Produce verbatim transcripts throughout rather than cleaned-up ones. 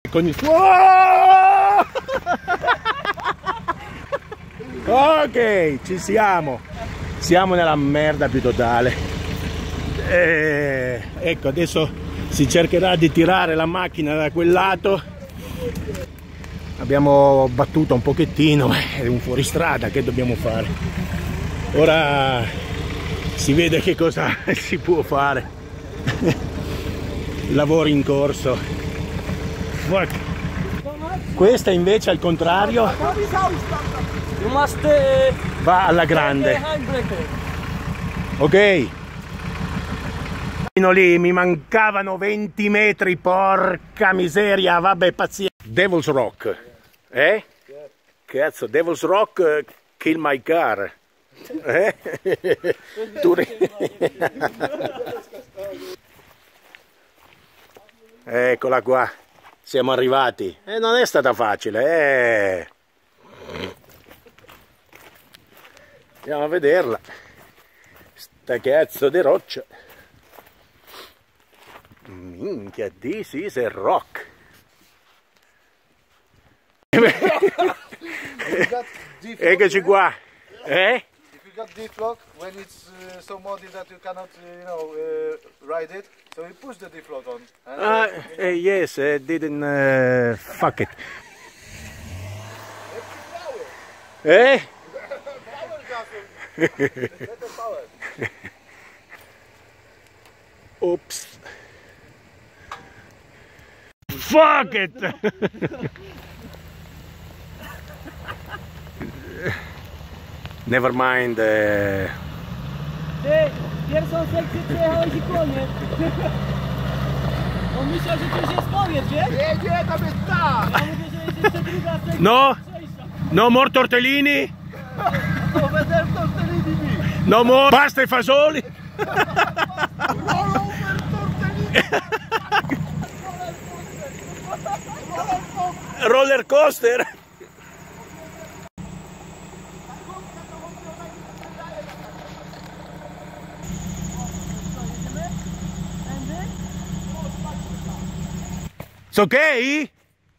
Con il fuoco. Ok, ci siamo. Siamo nella merda più totale. E, ecco, adesso si cercherà di tirare la macchina da quel lato. Abbiamo battuto un pochettino, è un fuoristrada, che dobbiamo fare? Ora si vede che cosa si può fare. Lavori in corso. Fuck. Questa invece al contrario va alla grande. Ok. Lì mi mancavano venti metri, porca miseria, vabbè, pazienza. Devil's Rock, eh? Cazzo, Devil's Rock, kill my car. Eh? Tu... Eccola qua, siamo arrivati. E eh, non è stata facile, eh. Andiamo a vederla. Sta cazzo di roccia. Minchia, this is a rock. Eccoci qua. Eh? If you got deflog, when it's uh, so muddy that you cannot, uh, you know, uh, ride it, so you push the deflog on. And, Uh, uh, uh, yes, I didn't uh, fuck it. Eh? Oops. Fuck it! Never mind. Uh... Ty, pierwszą sekcję przejechałeś i koniec. On myślał, że to już jest koniec, wiesz? Nie, nie, tam jest tak! Ja mówię, że jest jeszcze druga sekcja. No! No more tortellini! To będę w tortellini! No more pasta e fasoli! Roll over tortellini! Roller coaster! It's okay?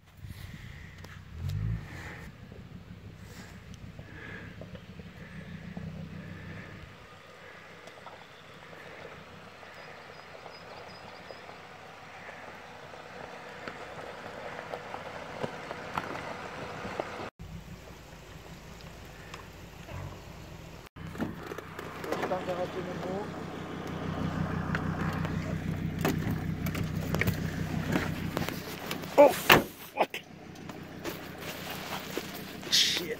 Oh, fuck. Shit.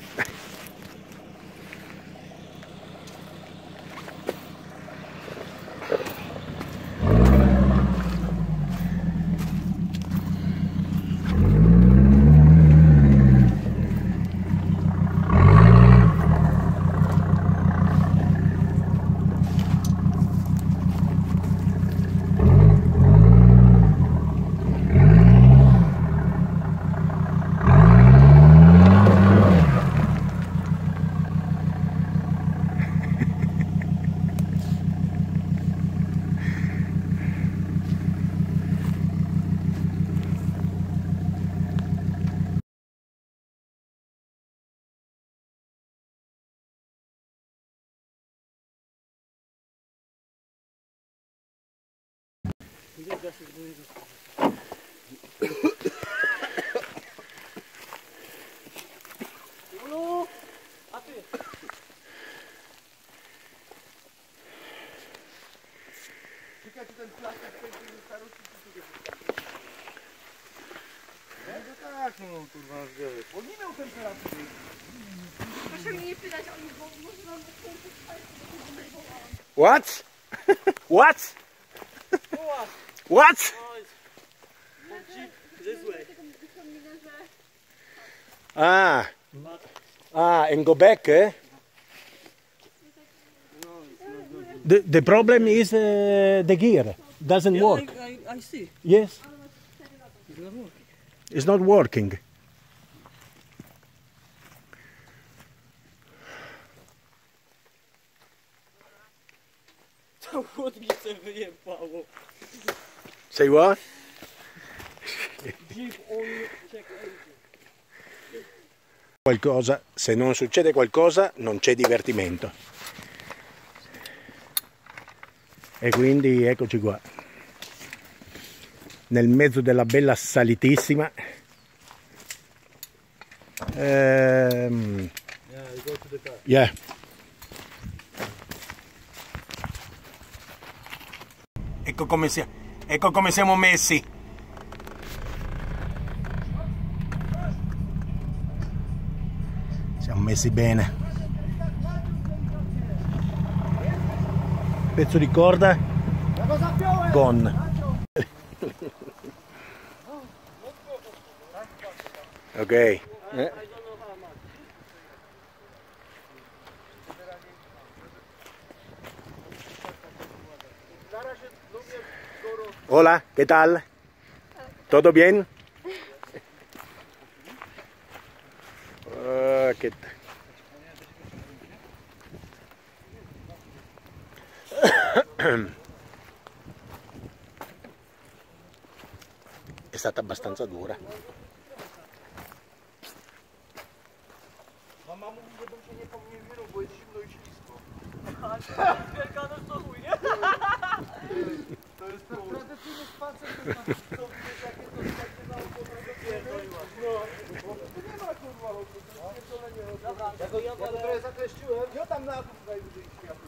No, a ty? Czekaj, czy ten plastik będzie wystarczy, czy no tak, no kurwa, wiesz. Bo nie miał temperatury. Proszę mnie nie pytać o nich, bo może mam What? What? What? Ah. Ah, and go back, eh? The, the problem is uh, the gear doesn't Yeah, work. I, I, I see. Yes, It's not working. it's not working. To chłodnicę wyjebało. Say what? Qualcosa, se non succede qualcosa non c'è divertimento. E quindi eccoci qua, nel mezzo della bella salitissima. Ehm, yeah. Ecco come, si, ecco come siamo messi. Siamo messi bene. Pezzo di corda gone. Ok. Eh. Hola, ¿qué tal? ¿Todo bien? Uh, ¿qué tal? È stata abbastanza dura. Mama mówi, żebym się nie powinien, bo jest zimno i ślisko. Wielkanoc to chuj, nie? To jest ten tradycyjny spacer, to wiesz, jakie to takie naukowe. No, tu nie ma kurwa, bo to jest pierdolenie. Dobra, Ja go, ja go trochę zakreśliłem. Ja tam na tu najwyżej światło.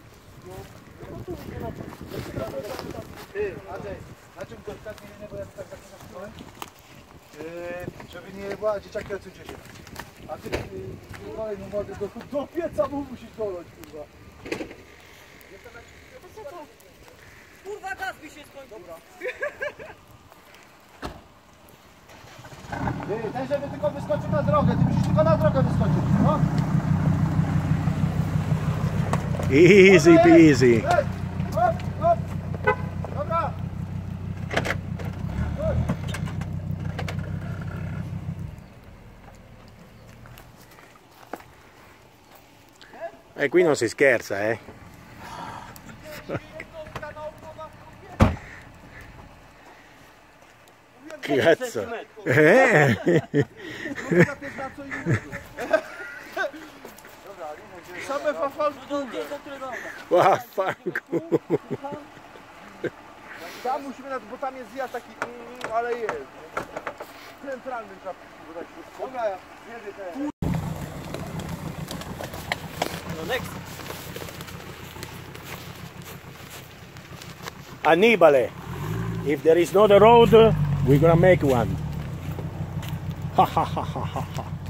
Ty, Andrzej, na czym to tak nie, bo ja tak zakreśliłem? Yy, żeby nie była dzieciaki odsuńcie się. A ty yy, kolejną wodę do, do pieca mu musisz dolać, kurwa. kurwa gaz mi się skończył. Dobra. Ty, ten żeby tylko wyskoczył na drogę, ty musisz tylko na drogę wyskoczyć, no? Easy peasy. Ej, hop, hop. Dobra. E qui non si scherza, eh. Cazzo. Eh? Same fafalki. Vaffanculo. Tam musimy, nad, bo tam jest zjazd taki, mm, ale jest. Centralny trafik, bo tak się Dobra, jedzie ten. No next. Annibale, if there is not a road, we're gonna make one. Ha ha ha ha ha ha.